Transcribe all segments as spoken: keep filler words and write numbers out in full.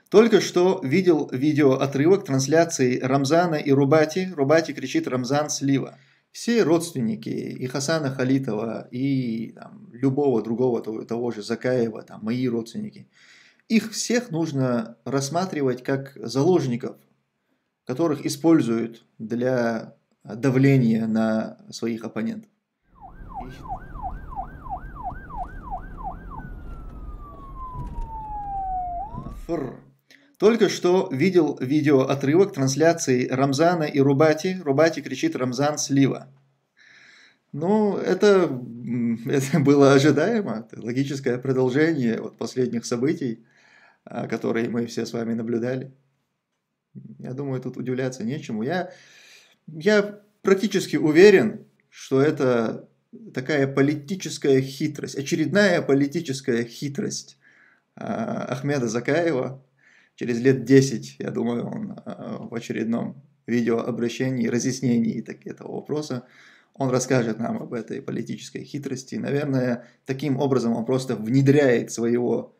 Только что видел видеоотрывок трансляции Рамзана и Рубати. Рубати кричит: «Рамзан слива». Все родственники и Хасана Халитова, и там, любого другого того, того же Закаева, там, мои родственники, их всех нужно рассматривать как заложников, которых используют для давления на своих оппонентов. Фр. Только что видел видеоотрывок трансляции Рамзана и Рубати. Рубати кричит: «Рамзан слива». Ну, это, это было ожидаемо, это логическое продолжение вот последних событий, которые мы все с вами наблюдали. Я думаю, тут удивляться нечему. Я, я практически уверен, что это такая политическая хитрость, очередная политическая хитрость Ахмеда Закаева. Через лет десять, я думаю, он в очередном видеообращении, разъяснении этого вопроса, он расскажет нам об этой политической хитрости. Наверное, таким образом он просто внедряет своего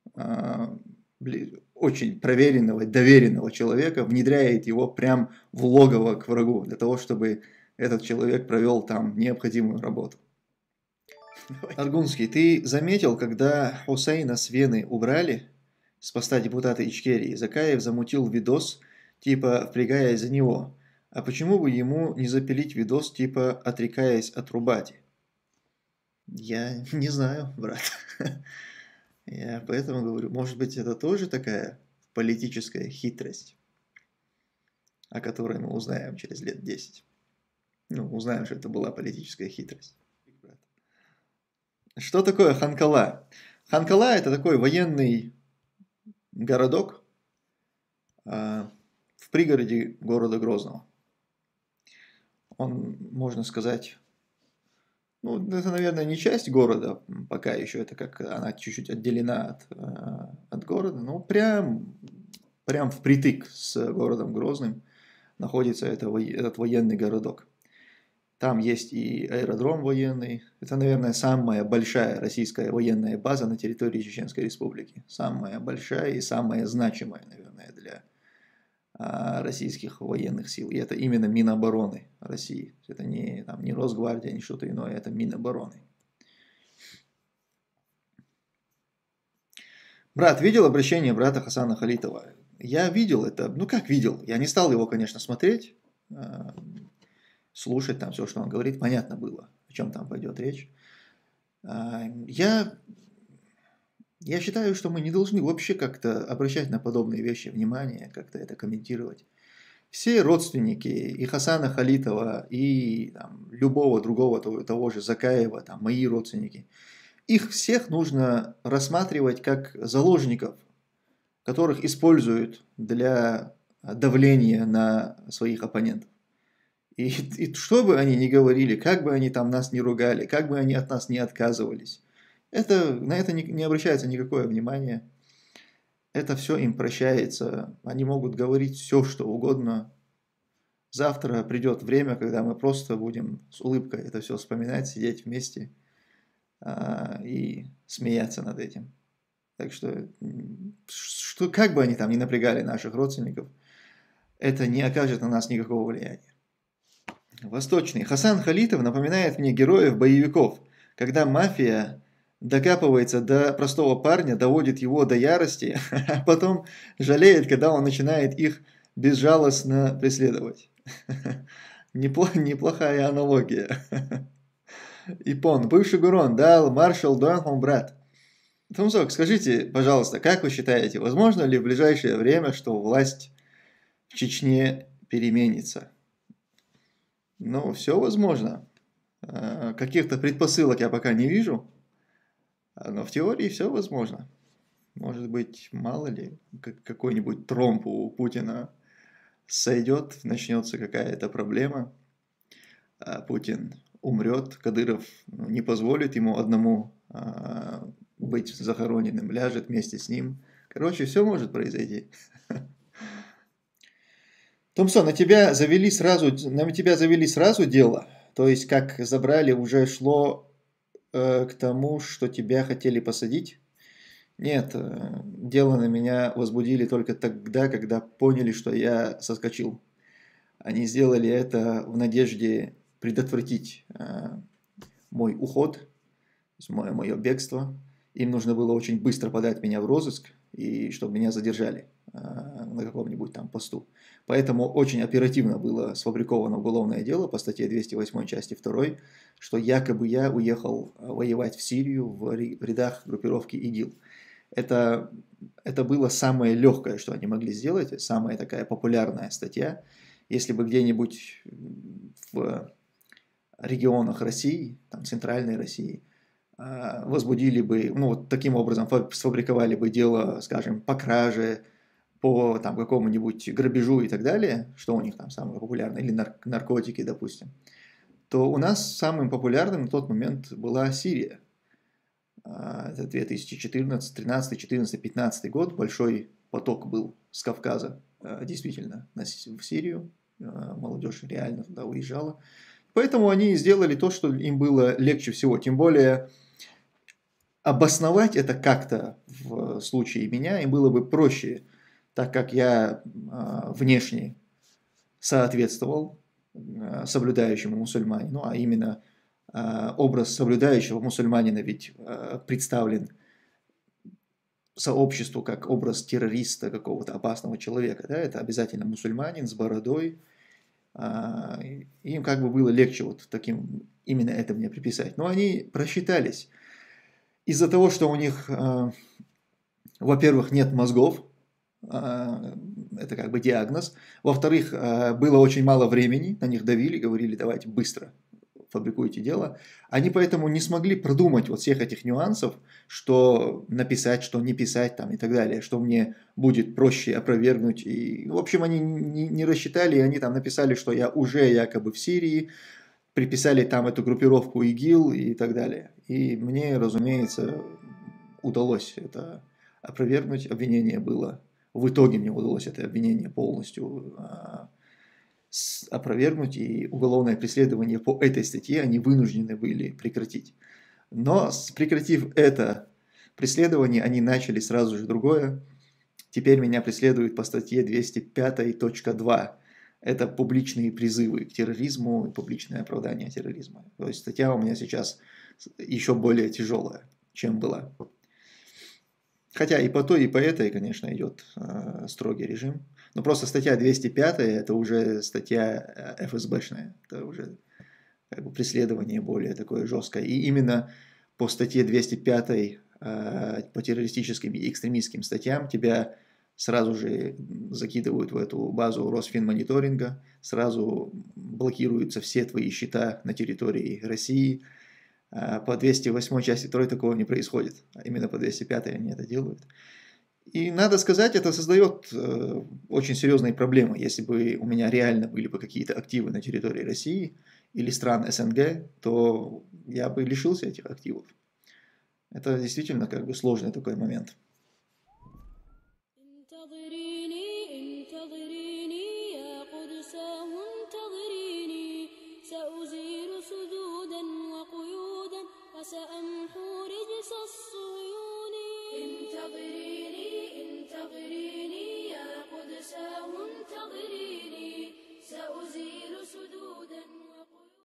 очень проверенного, доверенного человека, внедряет его прям в логово к врагу, для того, чтобы этот человек провел там необходимую работу. Аргунский, ты заметил, когда Хусейна с Вены убрали с поста депутата Ичкерии, Закаев замутил видос, типа впрягаясь за него. А почему бы ему не запилить видос, типа отрекаясь от Рубати? Я не знаю, брат. Я поэтому говорю, может быть, это тоже такая политическая хитрость, о которой мы узнаем через лет десять. Ну, узнаем, что это была политическая хитрость. Что такое Ханкала? Ханкала – это такой военный городок э, в пригороде города Грозного. Он, можно сказать, ну, это, наверное, не часть города, пока еще это как она чуть-чуть отделена от, э, от города, но прям, прям впритык с городом Грозным находится это, этот военный городок. Там есть и аэродром военный. Это, наверное, самая большая российская военная база на территории Чеченской Республики. Самая большая и самая значимая, наверное, для а, российских военных сил. И это именно Минобороны России. Это не, там, не Росгвардия, не что-то иное, это Минобороны. Брат, видел обращение брата Хасана Халитова? Я видел это. Ну, как видел? Я не стал его, конечно, смотреть. Слушать там все, что он говорит, понятно было, о чем там пойдет речь. Я, я считаю, что мы не должны вообще как-то обращать на подобные вещи внимание, как-то это комментировать. Все родственники и Хасана Халитова, и там, любого другого того, того же Закаева, там, мои родственники, их всех нужно рассматривать как заложников, которых используют для давления на своих оппонентов. И, и что бы они ни говорили, как бы они там нас не ругали, как бы они от нас не отказывались, это, на это не, не обращается никакое внимание. Это все им прощается. Они могут говорить все, что угодно. Завтра придет время, когда мы просто будем с улыбкой это все вспоминать, сидеть вместе а, и смеяться над этим. Так что, что, как бы они там ни напрягали наших родственников, это не окажет на нас никакого влияния. Восточный. Хасан Халитов напоминает мне героев боевиков, когда мафия докапывается до простого парня, доводит его до ярости, а потом жалеет, когда он начинает их безжалостно преследовать. Неплохая аналогия. Ипон. Бывший Гурон дал маршал Дуанхон брат. Тумсок, скажите, пожалуйста, как вы считаете, возможно ли в ближайшее время, что власть в Чечне переменится? Ну, все возможно. Каких-то предпосылок я пока не вижу, но в теории все возможно. Может быть, мало ли, какой-нибудь тромб у Путина сойдет, начнется какая-то проблема, Путин умрет, Кадыров не позволит ему одному быть захороненным, ляжет вместе с ним. Короче, все может произойти. Томсон, на тебя завели сразу, на тебя завели сразу дело, то есть как забрали, уже шло э, к тому, что тебя хотели посадить, Нет, э, дело на меня возбудили только тогда, когда поняли, что я соскочил. Они сделали это в надежде предотвратить э, мой уход, то есть мое, мое бегство. Им нужно было очень быстро подать меня в розыск, и чтобы меня задержали э, на каком-нибудь там посту. Поэтому очень оперативно было сфабриковано уголовное дело по статье двести восьмой части второй, что якобы я уехал воевать в Сирию в рядах группировки ИГИЛ. Это, это было самое легкое, что они могли сделать, самая такая популярная статья. Если бы где-нибудь в регионах России, там, центральной России, возбудили бы, ну, вот таким образом сфабриковали бы дело, скажем, по краже, по там, какому-нибудь грабежу и так далее, что у них там самое популярное, или нар- наркотики, допустим, то у нас самым популярным на тот момент была Сирия. Это две тысячи четырнадцатый, тринадцатый, четырнадцатый, пятнадцатый год, большой поток был с Кавказа, действительно, в Сирию, молодежь реально туда уезжала. Поэтому они сделали то, что им было легче всего, тем более обосновать это как-то в случае меня им было бы проще, так как я внешне соответствовал соблюдающему мусульманину, а именно образ соблюдающего мусульманина ведь представлен сообществу как образ террориста, какого-то опасного человека. Да? Это обязательно мусульманин с бородой. Им как бы было легче вот таким, именно это мне приписать. Но они просчитались. Из-за того, что у них, во-первых, нет мозгов, это как бы диагноз. Во-вторых, было очень мало времени, на них давили, говорили, давайте быстро фабрикуйте дело. Они поэтому не смогли продумать вот всех этих нюансов, что написать, что не писать там и так далее, что мне будет проще опровергнуть. И, в общем, они не, не рассчитали, они там написали, что я уже якобы в Сирии, приписали там эту группировку ИГИЛ и так далее. И мне, разумеется, удалось это опровергнуть, обвинение было. В итоге мне удалось это обвинение полностью а, с, опровергнуть, и уголовное преследование по этой статье они вынуждены были прекратить. Но прекратив это преследование, они начали сразу же другое. Теперь меня преследуют по статье двести пять точка два. Это публичные призывы к терроризму и публичное оправдание терроризма. То есть статья у меня сейчас еще более тяжелая, чем была. Хотя и по той, и по этой, конечно, идет э, строгий режим. Но просто статья двести пять это уже статья эф эс бэшная. Это уже как бы преследование более такое жесткое. И именно по статье двести пять, э, по террористическим и экстремистским статьям, тебя сразу же закидывают в эту базу Росфинмониторинга, сразу блокируются все твои счета на территории России. По двести восьмой части второй такого не происходит. А именно по двести пятой они это делают. И надо сказать, это создает э, очень серьезные проблемы. Если бы у меня реально были бы какие-то активы на территории России или стран эс эн гэ, то я бы лишился этих активов. Это действительно как бы сложный такой момент. سأمحو رجس الصهيون انتظريني انتظريني يا قدساه انتظريني سأزيل سدودا